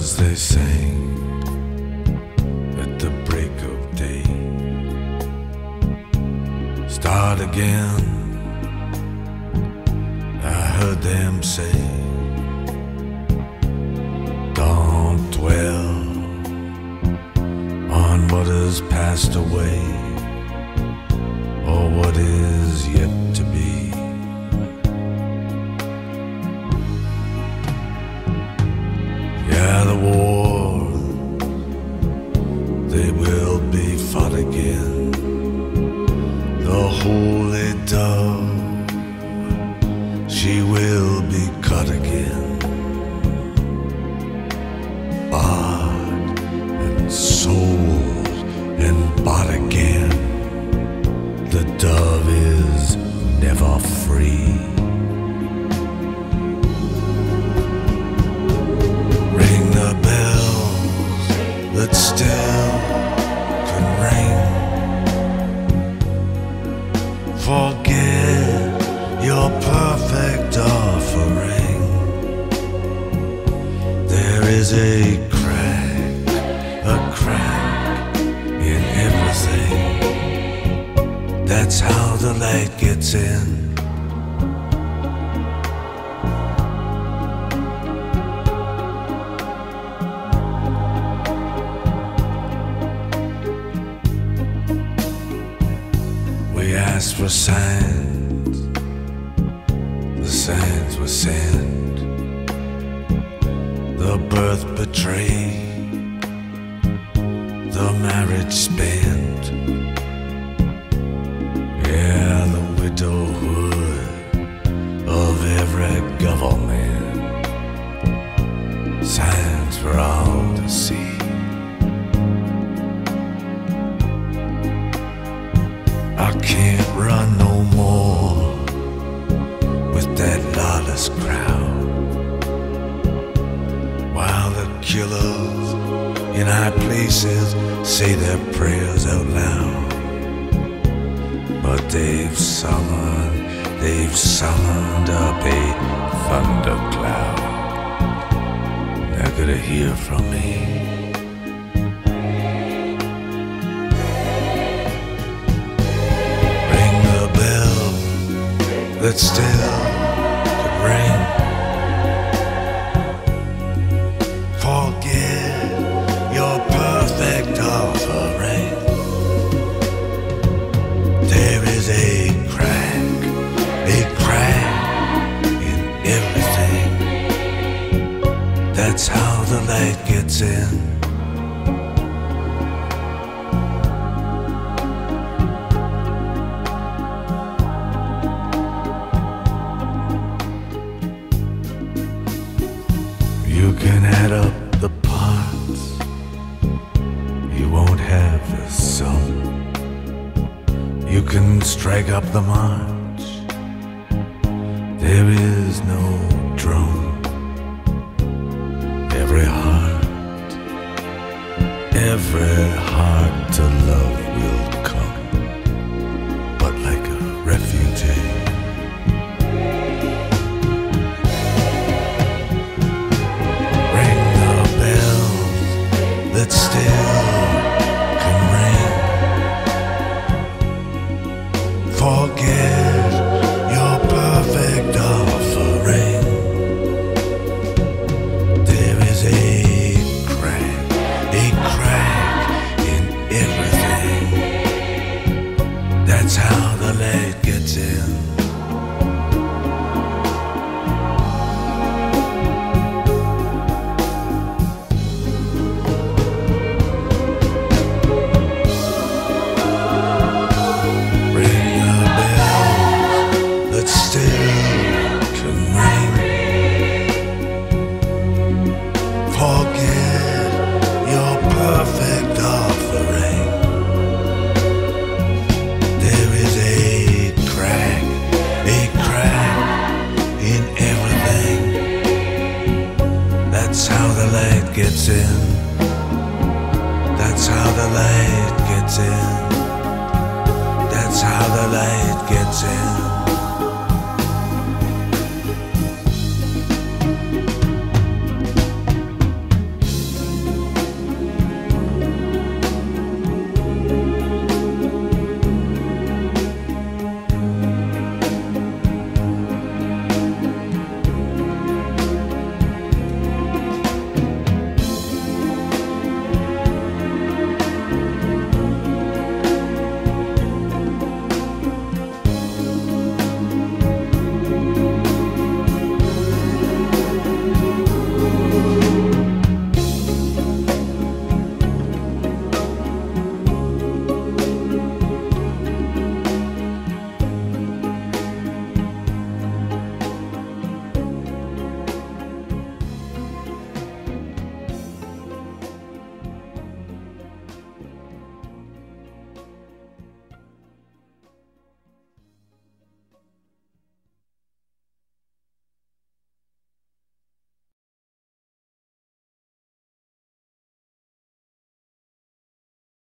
birds they sang at the break of day. Start again, I heard them say. Don't dwell on what has passed away, or what is yet to be. Yeah, the war, they will be fought again. The holy dove, she will be cut again. Bought and sold and bought again. The dove is never free. Ring the bells that still can ring. Forget your perfect offering. There is a crack in everything. That's how the light gets in. We asked for signs, the signs were sent. The birth betrayed, the marriage spent. Yeah, the widowhood of every government. Signs for all to see. I can't run no more with that lawless crowd, while the killers in high places say their prayers out loud. But they've summoned up a thundercloud. They're gonna hear from me. Ring the bell that still could ring. Forget your perfect offering. There is a crack in everything. That's how the light gets in. You can add up the parts, you won't have the sum. You can strike up the march, there is no drum. Every heart to love will come, but like a refugee. Ring the bells that still can ring. Forget your perfect offering. There is a crack in everything. That's how the light gets in. Ring the bells that still can ring. Forget your perfect offering. There is a crack in everything. That's how the light gets in.